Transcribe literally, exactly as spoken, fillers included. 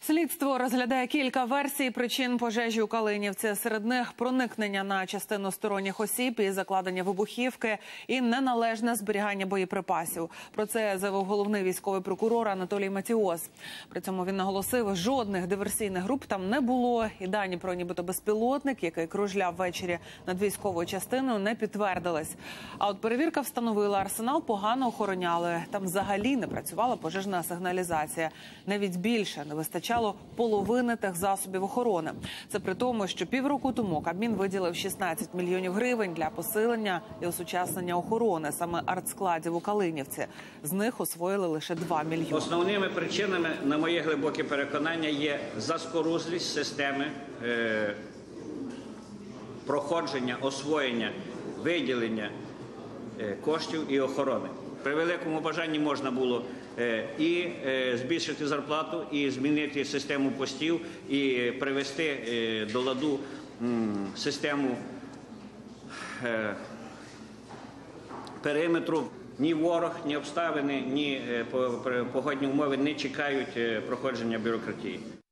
Слідство розглядає кілька версій причин пожежі у Калинівці. Серед них проникнення на частину сторонніх осіб і закладення вибухівки, і неналежне зберігання боєприпасів. Про це заявив головний військовий прокурор Анатолій Матіос. При цьому він наголосив, жодних диверсійних груп там не було. І дані про нібито безпілотник, який кружляв ввечері над військовою частиною, не підтвердились. А от перевірка встановила, арсенал погано охороняли. Там взагалі не працювала пожежна сигналізація. Навіть більше не вистачало половини тих засобів охорони. Це при тому, що півроку тому Кабмін виділив шістнадцять мільйонів гривень для посилення і осучаснення охорони саме артскладів у Калинівці. З них освоїли лише два мільйони. Основними причинами, на моє глибоке переконання, є заскорузлість системи е, проходження, освоєння, виділення е, коштів і охорони. При великому бажанні можна було і збільшити зарплату, і змінити систему постів, і привести до ладу систему периметру. Ні ворог, ні обставини, ні погодні умови не чекають проходження бюрократії.